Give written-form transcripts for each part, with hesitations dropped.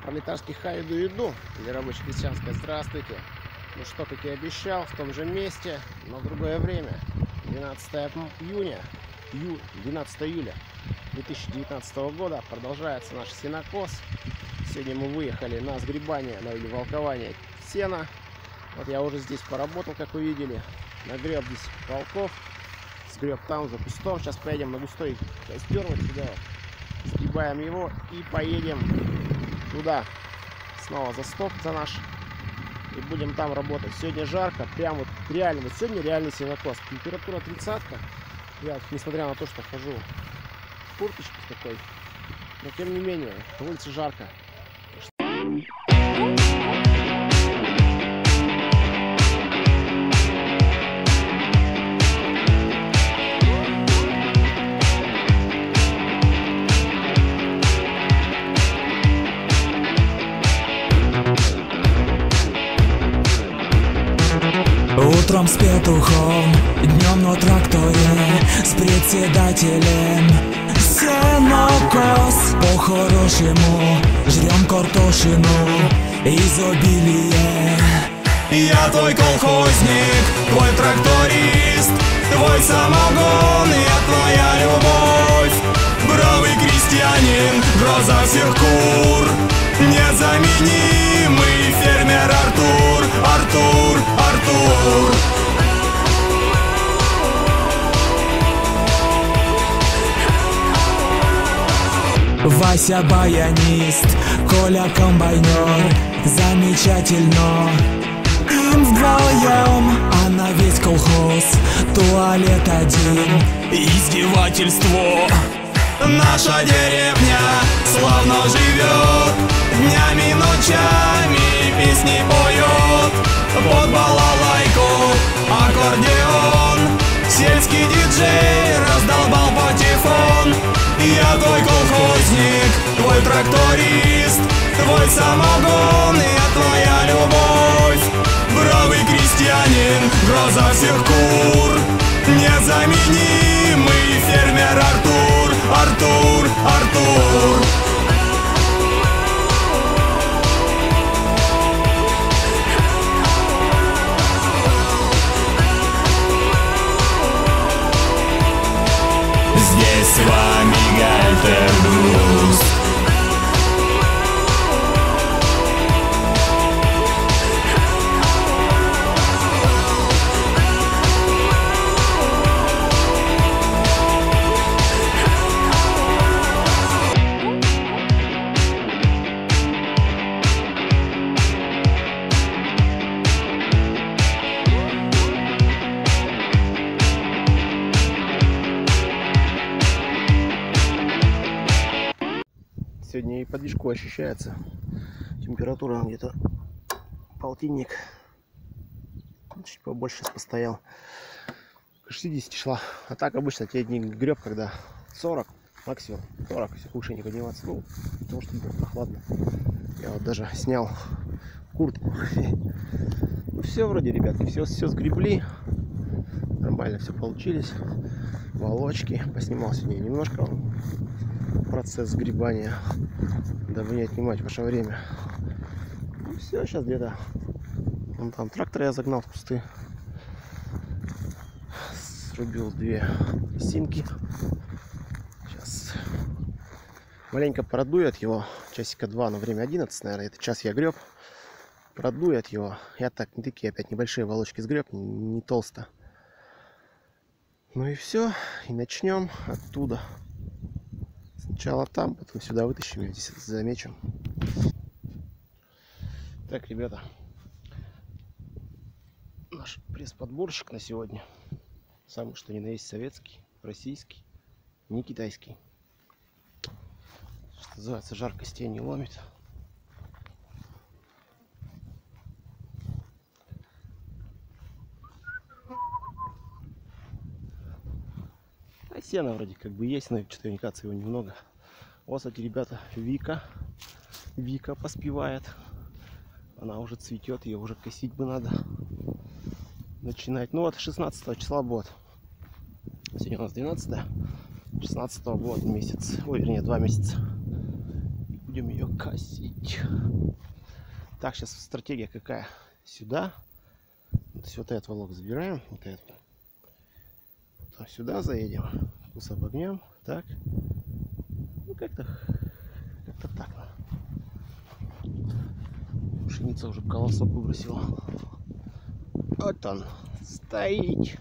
Пролетарский хай, иду, или рабоче-крестьянское, здравствуйте. Ну что, как и обещал, в том же месте, но в другое время. 12 июля 2019 года продолжается наш сенокос. Сегодня мы выехали на сгребание, или волкование сена. Вот я уже здесь поработал, как вы видели. Нагреб здесь волков, сгреб там за кустом. Сейчас поедем на густой костер, вот сюда вот. Сгребаем его и поедем туда, снова за стоп, за наш. И будем там работать. Сегодня жарко, прям вот реально. Вот сегодня реальный сенокос. Температура 30-ка. Я, несмотря на то, что хожу в курточке такой, но тем не менее, на улице жарко. Утром с петухом, днем на тракторе с председателем. Сенокос по-хорошему, жрем картошину, изобилие. Я твой колхозник, твой тракторист, твой самогон, я твоя любовь. Бравый крестьянин, гроза всех кур, незаменимый фермер Артур, Артур, Артур. Вася баянист, Коля комбайнер, замечательно. Им вдвоем, а на весь колхоз туалет один. Издевательство. Наша деревня славно живет, днями, ночами песни поет. Под балалайку аккордеон, сельский диджей раздолбал патефон. Я твой колхозник, твой тракторист, твой самогон, я твоя любовь. Бравый крестьянин, гроза всех кур, незаменимый фермер Артур, Артур, Артур. Здесь с вами Гальтер-Блюз. Сегодня и подвижку ощущается. Температура где-то полтинник. Чуть побольше сейчас постоял. К 60 шла. А так обычно те дни греб, когда 40, максимум 40, если выше не подниматься. Ну, потому что было прохладно. Я вот даже снял куртку. Ну все вроде, ребятки, все сгребли. Нормально все получились. Волочки. Поснимал сегодня немножко процесс сгребания, дабы не отнимать ваше время. Ну все, сейчас где-то вон там трактор я загнал в кусты, срубил 2 симки. Сейчас маленько продует его, часика 2, но время 11, наверное, это час я греб. Продует его. Я так, не такие опять небольшие волочки сгреб, не толсто. Ну и все, и начнем оттуда. Сначала там, потом сюда вытащим и здесь замечем. Так, ребята, наш пресс-подборщик на сегодня самый что ни на есть советский, российский, не китайский. Что называется, жар костей не ломит. А сена вроде как бы есть, но что-то индикации его немного. Вот, кстати, ребята, Вика поспевает. Она уже цветет, ее уже косить бы надо. Начинать. Ну вот 16 числа будет. Сегодня у нас 12, 16 будет месяц. Ой, вернее, 2 месяца. будем ее косить. Так, сейчас стратегия какая? Сюда. Вот этот волок забираем. Вот этот. Потом сюда заедем. Вкус обогнем. Так. Ну, как-то так. Пшеница уже колосок выбросила. Вот он. Стоит.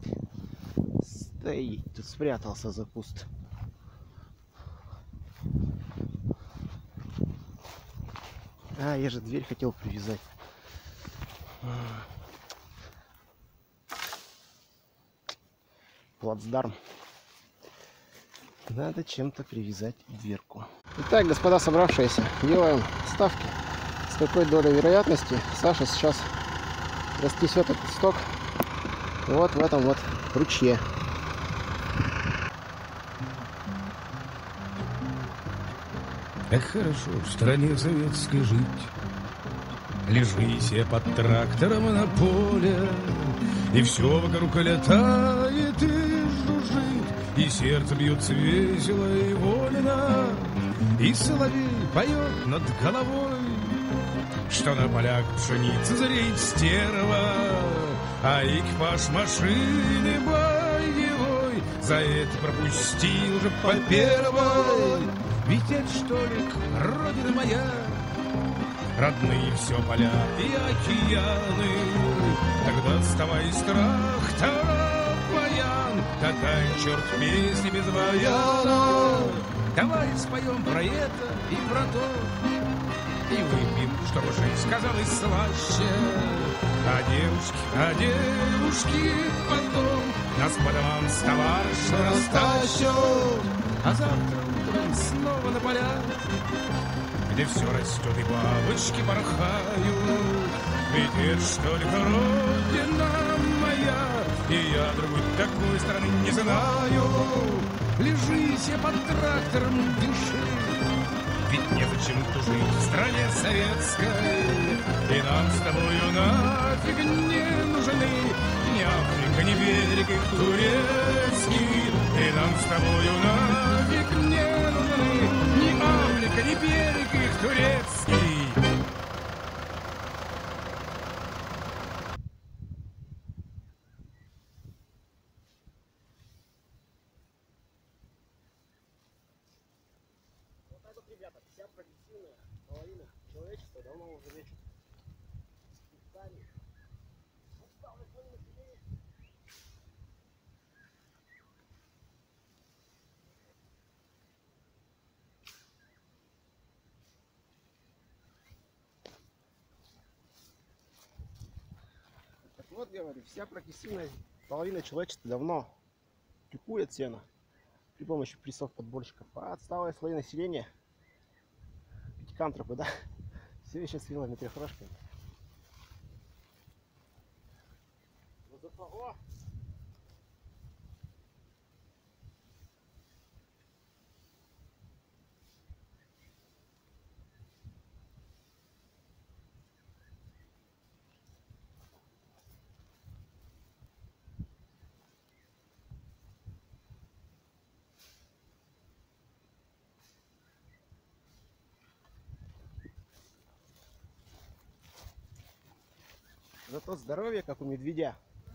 Стоит. Тут спрятался за куст. А, я же дверь хотел привязать. Плацдарм. Надо чем-то привязать дверку. Итак, господа собравшиеся, делаем ставки. С какой долей вероятности Саша сейчас растесет этот сток вот в этом вот ручье. Как хорошо в стране советской жить. Лежи себе под трактором на поле, и все вокруг летает и жужжит, и сердце бьется весело и вольно, и соловей поет над головой, что на полях пшеницы зреет стерва, а экипаж машины боевой за это пропустил же по первой. Ведь это, что ли, родина моя, родные все поля и океаны. Тогда вставай, страх, баян, катай, черт, песни без баяна. Давай споем про это и про то, и выпьем, чтобы жизнь казалась слаще. А девушки потом нас по домам с товарищем растащат. А завтра утром снова на полях, где все растет и бабочки порхают. Ведь это ж только родина моя, и я другой такой страны не знаю. Лежи себе под трактором, дыши, ведь незачем тужить в стране советской. И нам с тобою нафиг не нужны ни Африка, ни берег их турецкий. И нам с тобою нафиг не нужны ни Африка, ни берег их турецкий. Вот так вот, ребята, вся прогрессивная половина человечества давно уже лечит спектами. Так вот, говорю, вся прогрессивная половина человечества давно пикует сено при помощи прессов подборщиков. А отсталое слои населения, пятикантропы, да, все еще с вилами трехрожками. Вот зато, о! Зато здоровье, как у медведя.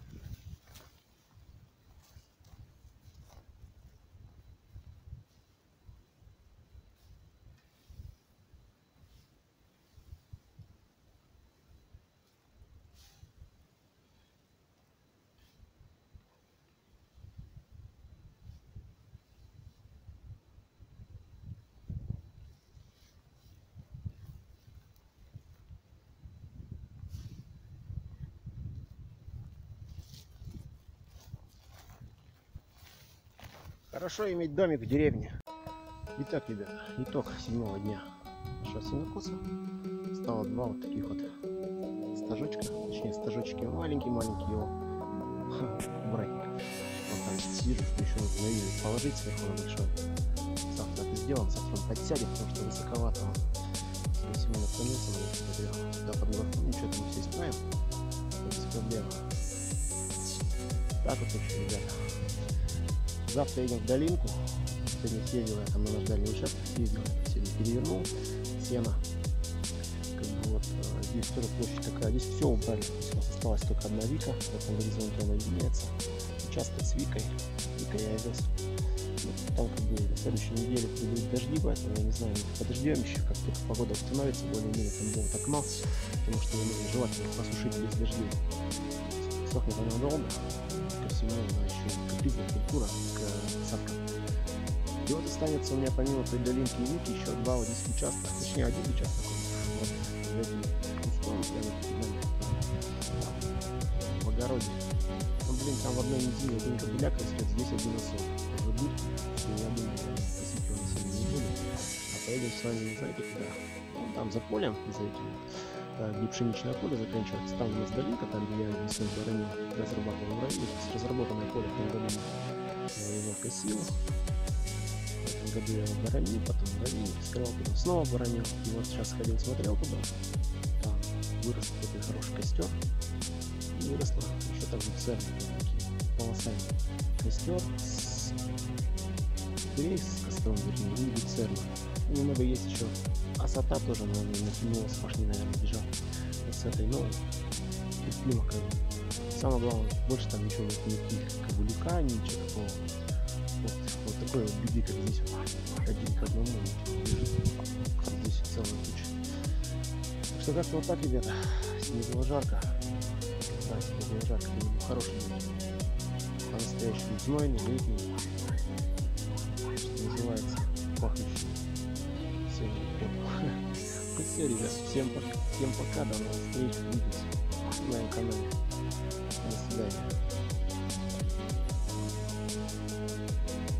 Хорошо иметь домик в деревне. Итак, ребята, итог 7-го дня нашего сенокоса. Стало 2 вот таких вот стажочка, точнее стажочки маленькие-маленькие его брать. Вот там вижу, что еще нужно на вилы положить сверху на большой. Завтра это сделаем, завтра он подсядет, потому что высоковато он. Если мы наклонился, но я смотрел, да, под горку, ничего, там все исправим, без проблем. Так вот, ребята. Завтра едем в долинку, последний съездил, я там на наш дальний участок съездил, сегодня перевернул сено. Как бы вот здесь тоже площадь такая, здесь все убрали. Здесь у нас осталась только одна вика, в этом горизонте она виднеется. Участок с викой, викой я вез. Там как бы на следующей неделе придут дожди, поэтому я не знаю, подождем еще, как только погода установится, более-менее там будет окно, потому что желательно посушить без дождей. Сохнет она долго, ко всему она еще и капитная культура к садкам. И вот останется у меня помимо той долинки и вики еще два вот здесь участка, точнее один участок. Вот этим кустом, в огороде. Ну блин, там в одной неделе один кабеляк растет, здесь один осок. Уже будет, я думаю, косить его на сегодня не буду. А поедем с вами, не знаете куда? Ну, там за полем, за этим, где пшеничное поле заканчивается. Там у нас долинка, там где я весной боронил, разрабатывал в районе. Разработанное поле в том году я его косил. В этом году я его боронил, потом боронил, скрывал, потом снова боронил. И вот сейчас ходил, смотрел туда. Там вырос такой хороший костер. И выросла еще там церковь, такие полосами. Костер с дверей с костром, вернее, и люцерна. Немного есть еще осота тоже, наверное, натянулась, пашни, наверное, бежал. Вот с этой новой. Терпимо, как бы. Самое главное, больше там ничего нет, никаких кабулика, ничего такого. Вот такой вот беды, как здесь вот, один к одному. Здесь целая куча. Так что как-то вот так, ребята. Сегодня было жарко. Да, сегодня было жарко, сегодня был хороший день. По-настоящему знойный, летний. Что называется, пахнущий. Все, ну все, ребят, всем пока, до новых встреч, увидимся на моем канале. До свидания.